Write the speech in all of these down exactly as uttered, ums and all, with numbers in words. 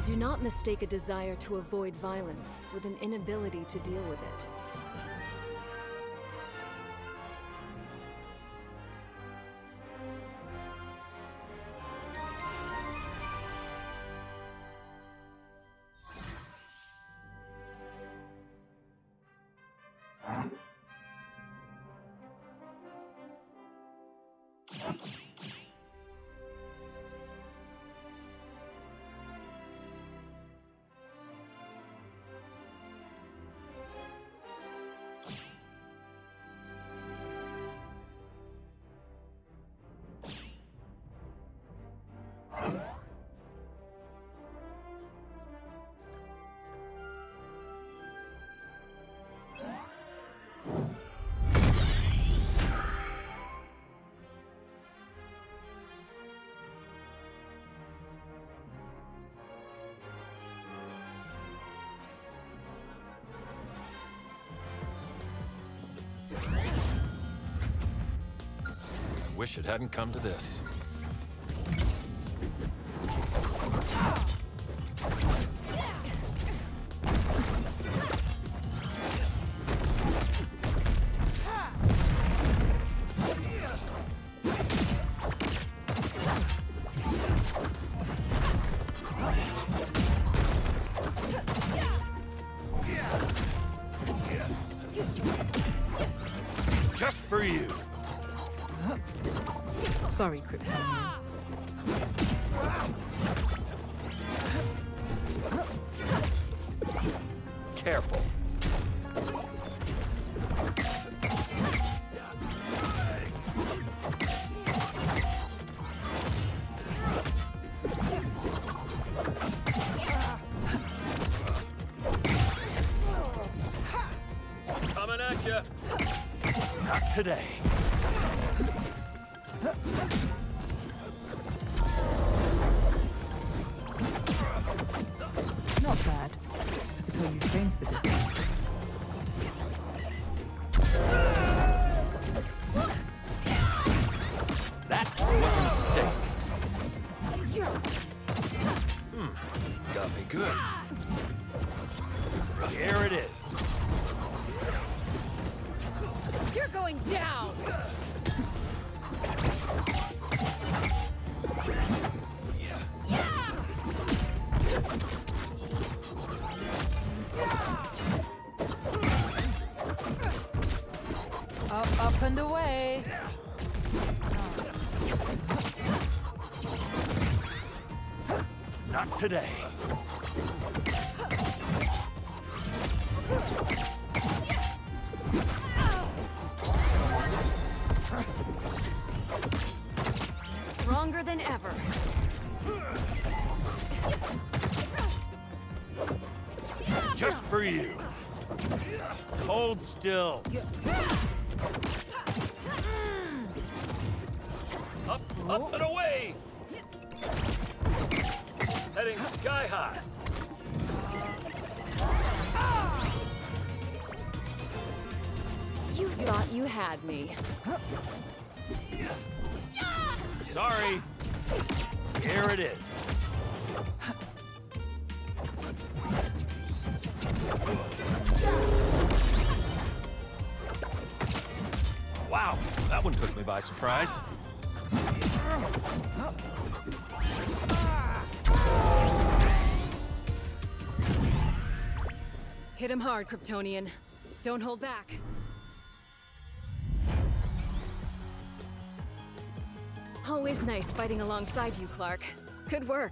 Do not mistake a desire to avoid violence with an inability to deal with it. Wish it hadn't come to this. Just for you. Sorry, Kryptonian. Careful. Coming at you. Not today. Not bad. I could tell you trained for this. That was a mistake. Hmm. Got me good. Here it is. You're going down! Up, up and away. Not today. Stronger than ever. Just for you. Hold still. Up, up and away. Heading sky high. You thought you had me. Sorry. Here it is. Wow, that one took me by surprise. Hit him hard, Kryptonian. Don't hold back. Always nice fighting alongside you, Clark. Good work.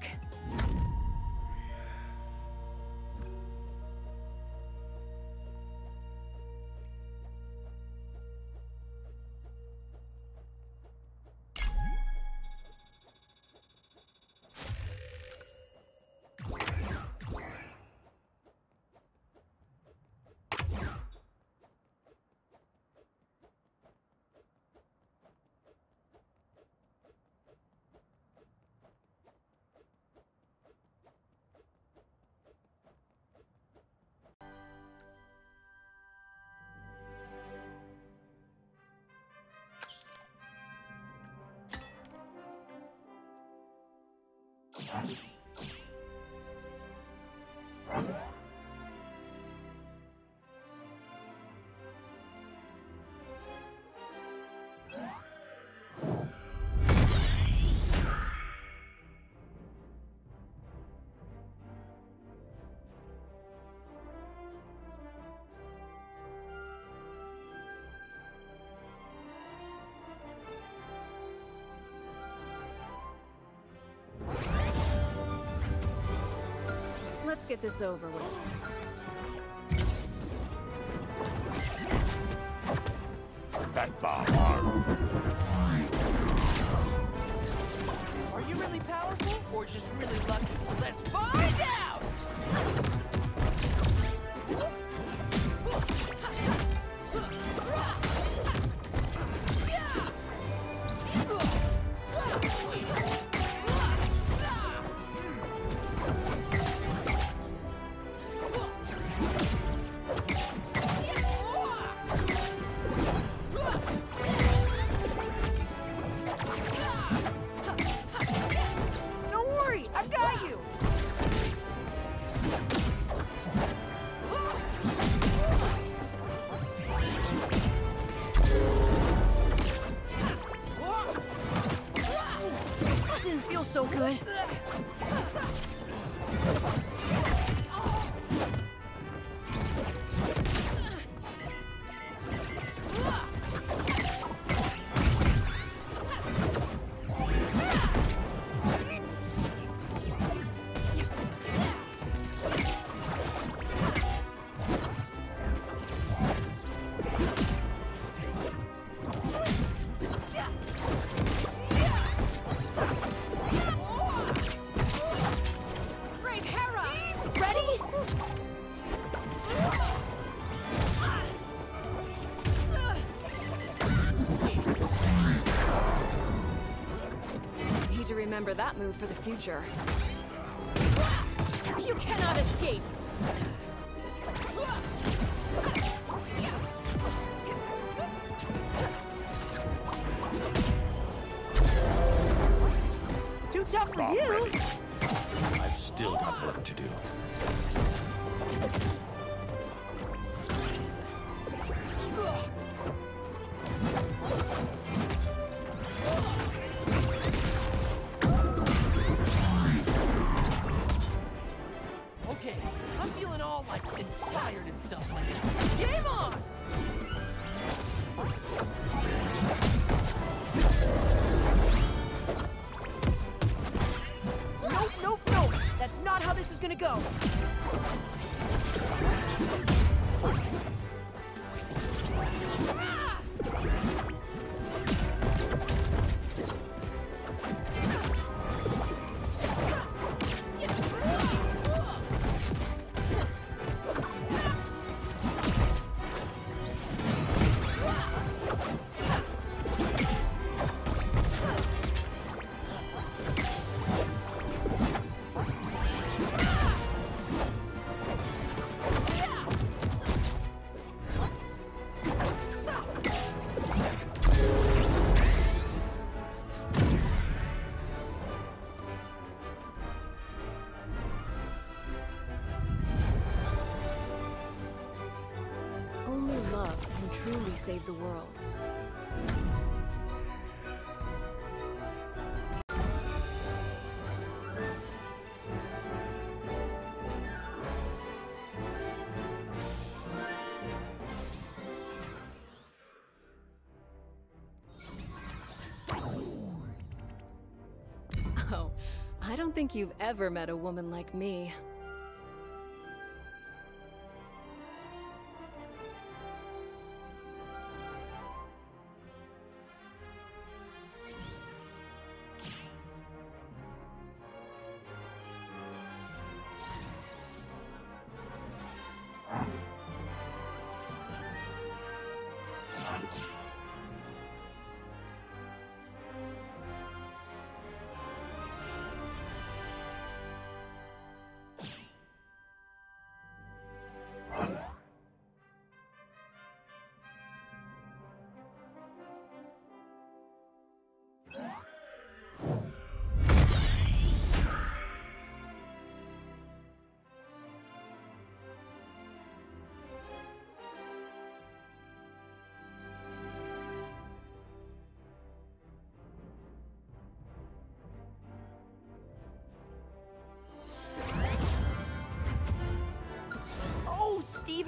Let's get this over with. That bomb. Are you really powerful or just really lucky? Let's find out! Don't worry, I've got you! That didn't feel so good. Great Hera! Ready? Need to remember that move for the future. You cannot escape! Too tough for I'm you! ready. I've still got work to do. Okay, I'm feeling all like inspired and stuff like that. Game on! Nope, nope, nope. That's not how this is gonna go. Only love can truly save the world. Oh, I don't think you've ever met a woman like me.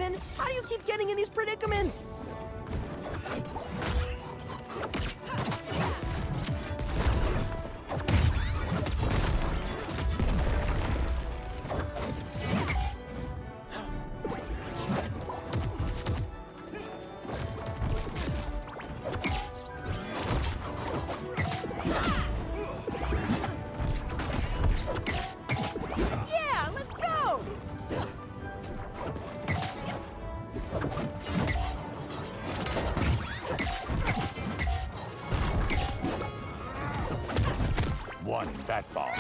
man! How do you keep getting in these predicaments? One bat ball.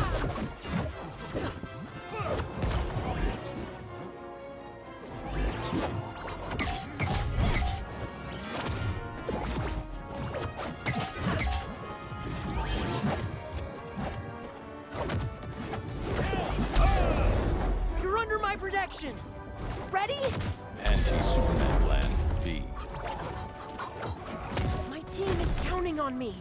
You're under my protection. Ready? Anti-Superman Plan B. My team is counting on me.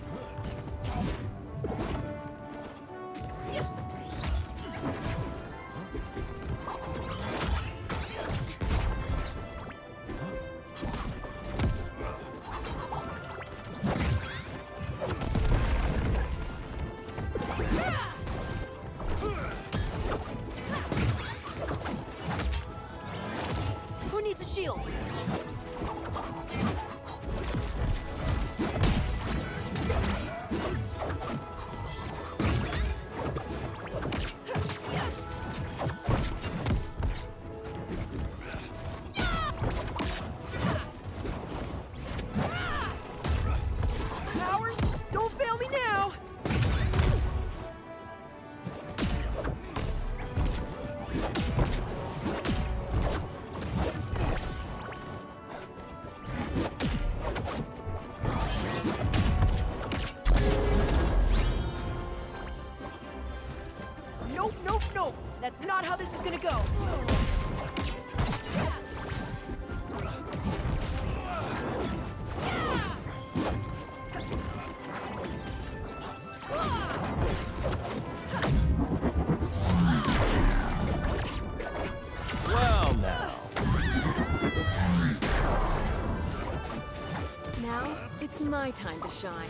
Who needs a shield? Powers, don't fail me now! Nope, nope, nope! That's not how this is gonna go! Well, now. Now, it's my time to shine.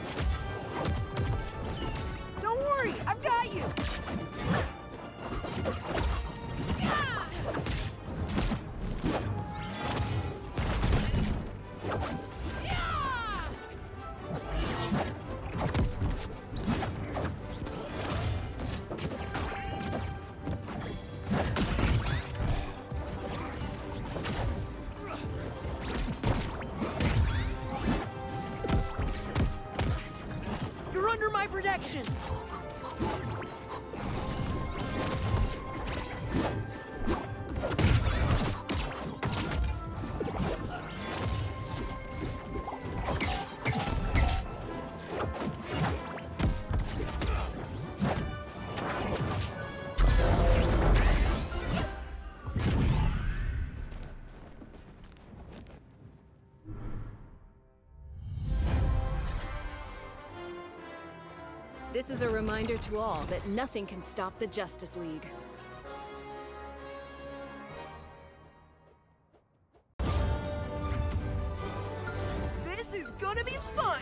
Don't worry, I've got you! You're under my protection! This is a reminder to all that nothing can stop the Justice League. This is gonna be fun!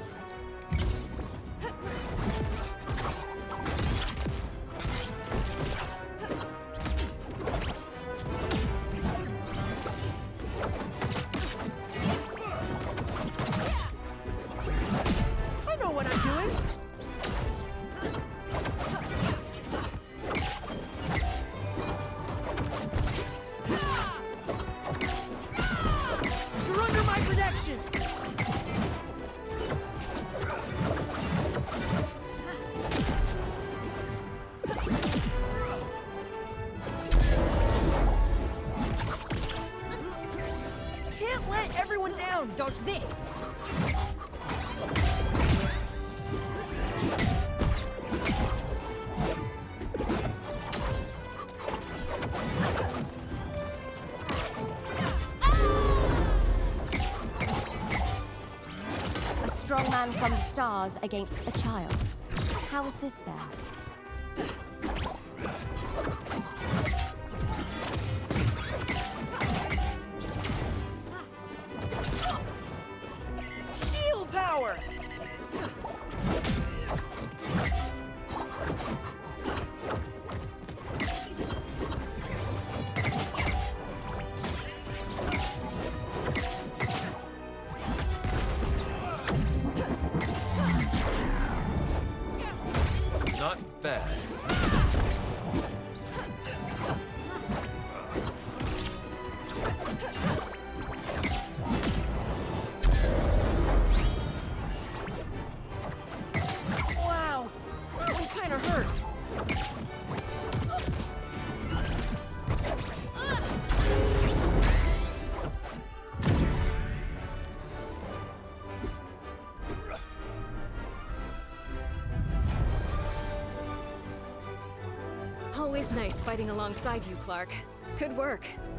I know what I'm doing! You're under my protection! Can't let everyone down! Dodge this! A strong man from the stars against a child. How is this fair? Always nice fighting alongside you, Clark. Good work.